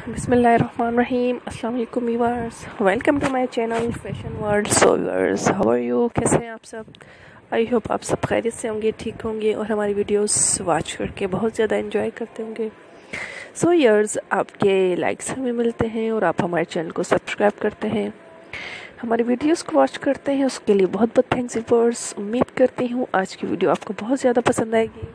बिस्मिल्लाहिर्रहमानिर्रहीम। अस्सलाम वालेकुम viewers, welcome to my channel fashion world. So viewers, how are you? कैसे हैं आप सब? आई होप आप सब खैरियत से होंगे, ठीक होंगे और हमारी वीडियोस वॉच करके बहुत ज़्यादा एंजॉय करते होंगे। सो व्यूअर्स, आपके लाइक्स हमें मिलते हैं और आप हमारे चैनल को सब्सक्राइब करते हैं, हमारी वीडियोस को वॉच करते हैं, उसके लिए बहुत बहुत थैंक्स व्यूअर्स। उम्मीद करती हूँ आज की वीडियो आपको बहुत ज़्यादा पसंद आएगी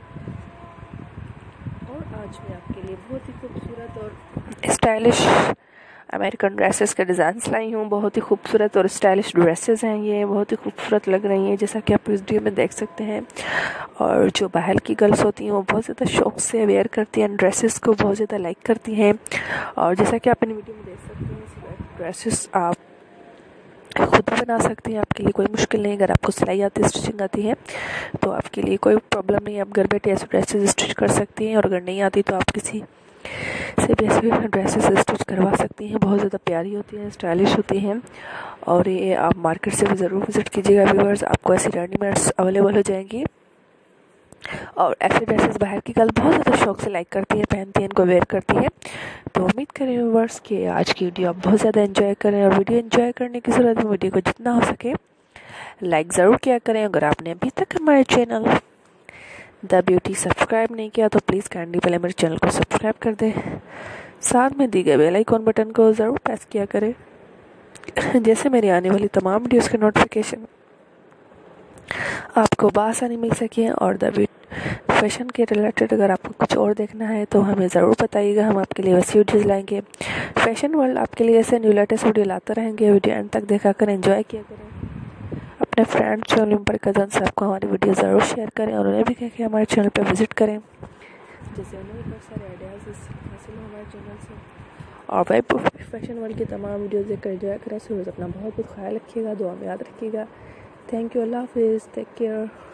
और आज मैं आपके लिए बहुत ही खूबसूरत और स्टाइलिश अमेरिकन ड्रेसेस के डिज़ाइंस लाई हूँ। बहुत ही खूबसूरत और स्टाइलिश ड्रेसेस हैं, ये बहुत ही खूबसूरत लग रही हैं जैसा कि आप इस वीडियो में देख सकते हैं। और जो बाहर की गर्ल्स होती हैं वो बहुत ज़्यादा शौक से वेयर करती हैं, ड्रेसेस को बहुत ज़्यादा लाइक करती हैं। और जैसा कि आप इन वीडियो में देख सकते हैं, ड्रेसेस आप खुद बना सकते हैं, आपके लिए कोई मुश्किल नहीं। अगर आपको सिलाई आती है, स्टिचिंग आती है तो आपके लिए कोई प्रॉब्लम नहीं, आप घर बैठे ऐसे ड्रेसेस स्टिच कर सकती हैं। और अगर नहीं आती तो आप किसी से भी ऐसे ड्रेसेस स्टिच करवा सकती हैं। बहुत ज़्यादा प्यारी होती हैं, स्टाइलिश होती हैं और ये आप मार्केट से भी ज़रूर विज़िट कीजिएगा व्यूअर्स, आपको ऐसी रेडीमेड्स अवेलेबल हो जाएंगी। और ऐसे ड्रेसेस बाहर की गर्ल बहुत ज़्यादा शौक से लाइक करती है, पहनती है, इनको वेयर करती है। तो उम्मीद करें व्यूअर्स कि आज की वीडियो आप बहुत ज़्यादा एंजॉय करें। और वीडियो एंजॉय करने की ज़रूरत है, वीडियो को जितना हो सके लाइक ज़रूर किया करें। अगर आपने अभी तक हमारे चैनल द ब्यूटी सब्सक्राइब नहीं किया तो प्लीज़ काइंडली पहले मेरे चैनल को सब्सक्राइब कर दें, साथ में दी गए बेल आइकॉन बटन को ज़रूर प्रेस किया करें, जैसे मेरी आने वाली तमाम वीडियोस के नोटिफिकेशन आपको बआसानी मिल सके। और द फैशन के रिलेटेड अगर आपको कुछ और देखना है तो हमें ज़रूर बताइएगा, हम आपके लिए वैसी वीडियोज़ लाएंगे। फैशन वर्ल्ड आपके लिए ऐसे न्यू लेटेस्ट वीडियो लाते रहेंगे। वीडियो एंड तक देखा कर एंजॉय किया करें, अपने फ्रेंड्स फैमिली मेम्बर कज़न से आपको हमारी वीडियो ज़रूर शेयर करें और उन्हें भी कहें कि हमारे चैनल पर विज़िट करें, जैसे उन्हें भी बहुत सारे आइडियाज़ हासिल हो हमारे चैनल से। और भाई फैशन वर्ल्ड की तमाम वीडियोज़ देखकर एंजॉय करें। सो अपना बहुत बहुत ख्याल रखिएगा, दुआ में याद रखिएगा। थैंक यू, अल्लाह हाफिज़, टेक केयर।